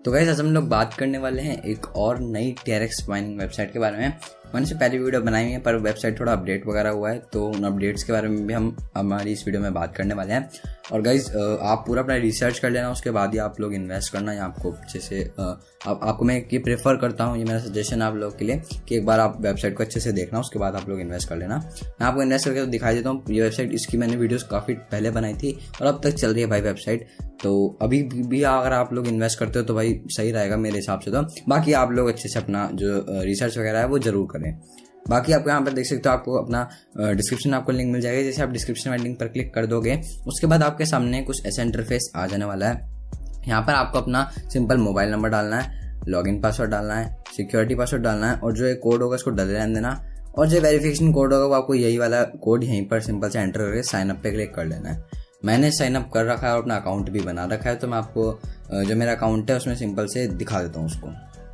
तो गाइस आज हम लोग बात करने वाले हैं एक और नई TRX माइनिंग वेबसाइट के बारे में। मैंने से पहले वीडियो बनाई हुई है पर वेबसाइट थोड़ा अपडेट वगैरह हुआ है, तो उन अपडेट्स के बारे में भी हम हमारी इस वीडियो में बात करने वाले हैं। और गाइस आप पूरा अपना रिसर्च कर लेना, उसके बाद ही आप लोग इन्वेस्ट करना। या आपको अच्छे से आपको मैं ये प्रेफर करता हूँ, ये मेरा सजेशन है आप लोग के लिए कि एक बार आप वेबसाइट को अच्छे से देखना, उसके बाद आप लोग इन्वेस्ट कर लेना। मैं आपको इन्वेस्ट करके तो दिखाई देता हूँ। ये वेबसाइट इसकी मैंने वीडियोस काफ़ी पहले बनाई थी और अब तक चल रही है भाई वेबसाइट। तो अभी भी अगर आप लोग इन्वेस्ट करते हो तो भाई सही रहेगा मेरे हिसाब से। तो बाकी आप लोग अच्छे से अपना जो रिसर्च वगैरह है वो जरूर करें। बाकी आपको यहाँ पर देख सकते हो, आपको अपना डिस्क्रिप्शन आपको लिंक मिल जाएगा। जैसे आप डिस्क्रिप्शन में लिंक पर क्लिक कर दोगे उसके बाद आपके सामने कुछ ऐसा इंटरफेस आ जाने वाला है। यहाँ पर आपको अपना सिंपल मोबाइल नंबर डालना है, लॉगिन पासवर्ड डालना है, सिक्योरिटी पासवर्ड डालना है और जो एक कोड होगा उसको डले रहने देना। और जो वेरिफिकेशन कोड होगा वो आपको यही वाला कोड यहीं पर सिंपल से एंटर करके साइन अप पे क्लिक कर लेना है। मैंने साइन अप कर रखा है और अपना अकाउंट भी बना रखा है, तो मैं आपको जो मेरा अकाउंट है उसमें सिंपल से दिखा देता हूँ उसको।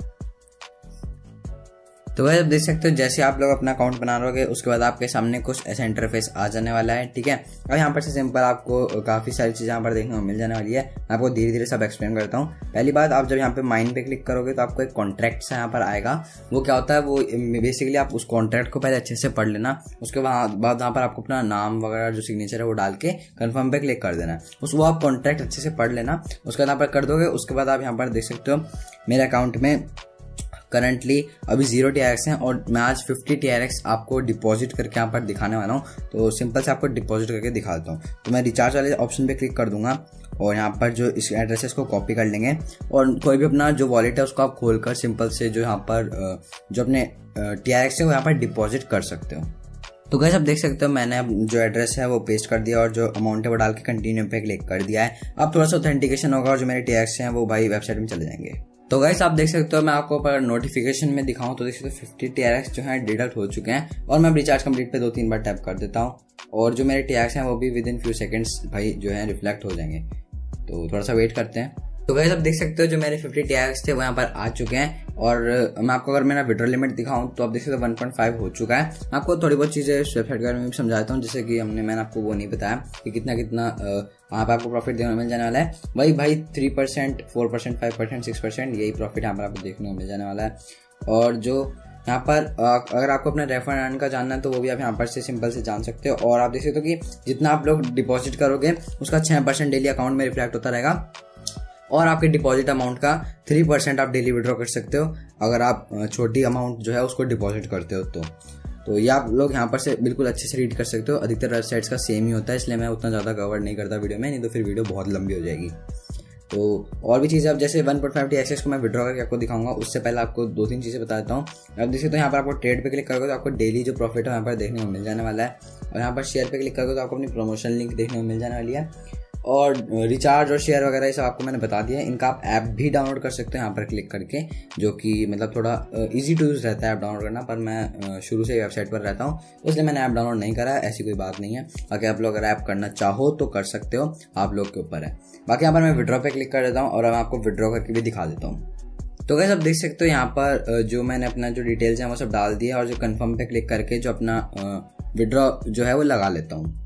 तो वह देख सकते हो, जैसे आप लोग अपना अकाउंट बना लोगे उसके बाद आपके सामने कुछ ऐसा इंटरफेस आ जाने वाला है। ठीक है, अब यहाँ पर से सिंपल आपको काफ़ी सारी चीज़ें यहाँ पर देखने को मिल जाने वाली है। मैं आपको धीरे धीरे सब एक्सप्लेन करता हूँ। पहली बात, आप जब यहाँ पे माइन पे क्लिक करोगे तो आपको एक कॉन्ट्रैक्ट सा यहाँ पर आएगा। वो क्या होता है, वो बेसिकली आप उस कॉन्ट्रैक्ट को पहले अच्छे से पढ़ लेना। उसके बाद यहाँ पर आपको अपना नाम वगैरह जो सिग्नेचर है वो डाल के कन्फर्म पे क्लिक कर देना है। वो आप कॉन्ट्रैक्ट अच्छे से पढ़ लेना, उसके बाद यहाँ पर कर दोगे। उसके बाद आप यहाँ पर देख सकते हो मेरे अकाउंट में करंटली अभी 0 TRX हैं और मैं आज 50 TRX आपको डिपॉजिट करके यहाँ पर दिखाने वाला हूँ। तो सिंपल से आपको डिपॉजिट करके दिखा देता हूँ। तो मैं रिचार्ज वाले ऑप्शन पे क्लिक कर दूंगा और यहाँ पर जो इस एड्रेस है इसको कॉपी कर लेंगे और कोई भी अपना जो वॉलेट है उसको आप खोलकर सिंपल से जो यहाँ पर जो अपने TRX है वो यहाँ पर डिपॉजिट कर सकते हो। तो गाइस आप देख सकते हो मैंने अब जो एड्रेस है वो पेस्ट कर दिया और जो अमाउंट है वो डाल के कंटिन्यू पे क्लिक कर दिया है। अब थोड़ा सा ऑथेंटिकेशन होगा और जो मेरे TRX हैं वो भाई वेबसाइट में चले जाएंगे। तो गाइस आप देख सकते हो, मैं आपको पर नोटिफिकेशन में दिखाऊं तो देख सकते हो 50 TRX जो है डिडक्ट हो चुके हैं और मैं रिचार्ज कंप्लीट पे 2-3 बार टैप कर देता हूं और जो मेरे TRX हैं वो भी विद इन फ्यू सेकंड्स भाई जो है रिफ्लेक्ट हो जाएंगे। तो थोड़ा सा वेट करते हैं। तो गाइस आप देख सकते हो जो मेरे 50 TRX थे वो यहाँ पर आ चुके हैं और मैं आपको अगर मेरा विड्रॉ लिमिट दिखाऊं तो आप देख सकते हो 1.5 हो चुका है। मैं आपको थोड़ी बहुत चीज़ें इस वेबसाइट के बारे में भी समझाता हूँ, जैसे कि मैंने आपको वो नहीं बताया कि कितना वहाँ पर आपको प्रॉफिट देखने को मिल जाने वाला है। वही भाई 3%, 4%, 5%, 6% यही प्रॉफिट यहाँ पर आपको देखने को मिल जाने वाला है। और जो यहाँ पर अगर आपको अपना रेफर अर्न का जानना है तो वो भी आप यहाँ पर से सिंपल से जान सकते हो। और आप देख सकते हो कि जितना आप लोग डिपॉजिट करोगे उसका 6% डेली अकाउंट में रिफ्लेक्ट होता रहेगा और आपके डिपॉजिट अमाउंट का 3% आप डेली विड्रॉ कर सकते हो अगर आप छोटी अमाउंट जो है उसको डिपॉजिट करते हो। तो ये आप लोग यहाँ पर से बिल्कुल अच्छे से रीड कर सकते हो। अधिकतर वेबसाइट्स का सेम ही होता है, इसलिए मैं उतना ज़्यादा कवर नहीं करता वीडियो में, नहीं तो फिर वीडियो बहुत लंबी हो जाएगी। तो और भी चीज़ें, अब जैसे 1.5 TRX को मैं विड्रॉ करके आपको दिखाऊंगा, उससे पहले आपको 2-3 चीज़ें बता देता हूँ। अब देखिए तो यहाँ पर आपको ट्रेड पे क्लिक करोगे तो आपको डेली जो प्रॉफिट है यहाँ पर देखने को मिल जाने वाला है और यहाँ पर शेयर पे क्लिक करोगे तो आपको अपनी प्रमोशन लिंक देखने को मिल जाने वाली है। और रिचार्ज और शेयर वगैरह ये सब आपको मैंने बता दिया है। इनका आप ऐप भी डाउनलोड कर सकते हो यहाँ पर क्लिक करके, जो कि मतलब थोड़ा इजी टू यूज़ रहता है ऐप डाउनलोड करना, पर मैं शुरू से वेबसाइट पर रहता हूँ तो इसलिए मैंने ऐप डाउनलोड नहीं करा है। ऐसी कोई बात नहीं है, अगर आप लोग अगर ऐप करना चाहो तो कर सकते हो, आप लोग के ऊपर है। बाकी यहाँ पर मैं विड्रॉ पे क्लिक कर देता हूँ और मैं आपको विड्रॉ करके भी दिखा देता हूँ। तो गाइस आप देख सकते हो यहाँ पर जो मैंने अपना जो डिटेल्स हैं वो सब डाल दिया और जो कन्फर्म पे क्लिक करके जो अपना विड्रॉ जो है वो लगा लेता हूँ।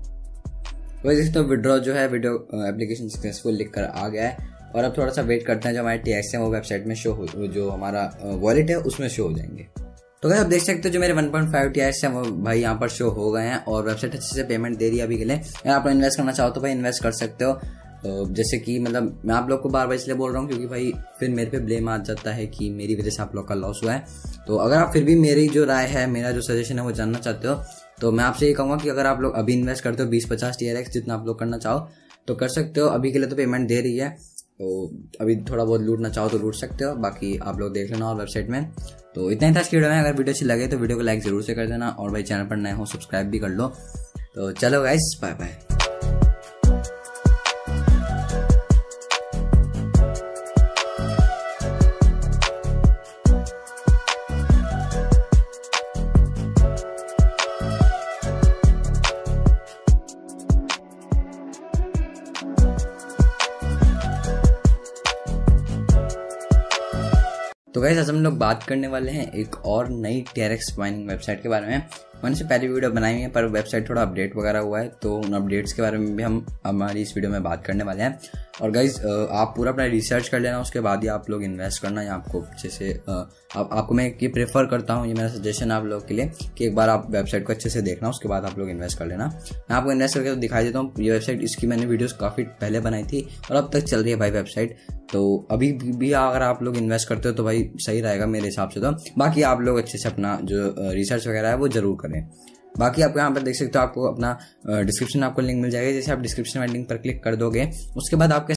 वैसे तो विड्रॉ जो है वीडियो एप्लीकेशन सक्सेसफुल लिख कर आ गया है और अब थोड़ा सा वेट करते हैं जो हमारे TRX है वो वेबसाइट में शो हो, जो हमारा वॉलेट है उसमें शो हो जाएंगे। तो गाइस आप देख सकते हो जो मेरे 1.5 TRX है वो भाई यहाँ पर शो हो गए हैं और वेबसाइट अच्छे से पेमेंट दे रही है अभी के लिए। अगर आप इन्वेस्ट करना चाहो तो भाई इन्वेस्ट कर सकते हो। जैसे कि मतलब मैं आप लोग को बार बार इसलिए बोल रहा हूँ क्योंकि भाई फिर मेरे पे ब्लेम आ जाता है कि मेरी वजह से आप लोग का लॉस हुआ है। तो अगर आप फिर भी मेरी जो राय है, मेरा जो सजेशन है वो जानना चाहते हो तो मैं आपसे ये कहूँगा कि अगर आप लोग अभी इन्वेस्ट करते हो 20-50 TRX जितना आप लोग करना चाहो तो कर सकते हो। अभी के लिए तो पेमेंट दे रही है, तो अभी थोड़ा बहुत लूटना चाहो तो लूट सकते हो, बाकी आप लोग देख लेना और वेबसाइट में। तो इतना ही था इस वीडियो में। अगर वीडियो अच्छी लगे तो वीडियो को लाइक जरूर से कर देना और भाई चैनल पर नए हो सब्सक्राइब भी कर लो। तो चलो गाइस, बाय बाय। तो गाइस आज हम लोग बात करने वाले हैं एक और नई TRX माइनिंग वेबसाइट के बारे में। मैंने से पहले वीडियो बनाई हुई है पर वेबसाइट थोड़ा अपडेट वगैरह हुआ है, तो उन अपडेट्स के बारे में भी हम हमारी इस वीडियो में बात करने वाले हैं। और गाइस आप पूरा अपना रिसर्च कर लेना, उसके बाद ही आप लोग इन्वेस्ट करना। या आपको अच्छे से आपको मैं ये प्रेफर करता हूँ, ये मेरा सजेशन है आप लोगों के लिए कि एक बार आप वेबसाइट को अच्छे से देखना, उसके बाद आप लोग इन्वेस्ट कर लेना। मैं आपको इन्वेस्ट करके तो दिखाई देता हूँ। ये वेबसाइट, इसकी मैंने वीडियोस काफ़ी पहले बनाई थी और अब तक चल रही है भाई वेबसाइट। तो अभी भी अगर आप लोग इन्वेस्ट करते हो तो भाई सही रहेगा मेरे हिसाब से। तो बाकी आप लोग अच्छे से अपना जो रिसर्च वगैरह है वो जरूर करें। बाकी आपको यहाँ पर देख सकते हो, आपको अपना डिस्क्रिप्शन आपको लिंक मिल जाएगा। जैसे आप डिस्क्रिप्शन में लिंक पर क्लिक कर दोगे, उसके बाद आपके